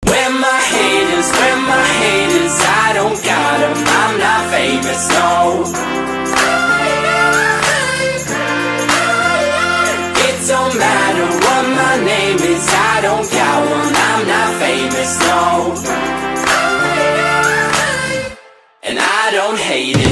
Where my haters, where my haters, I don't got them, I'm not famous, no. It don't matter what my name is, I don't got one, I'm not famous, no. And I don't hate it.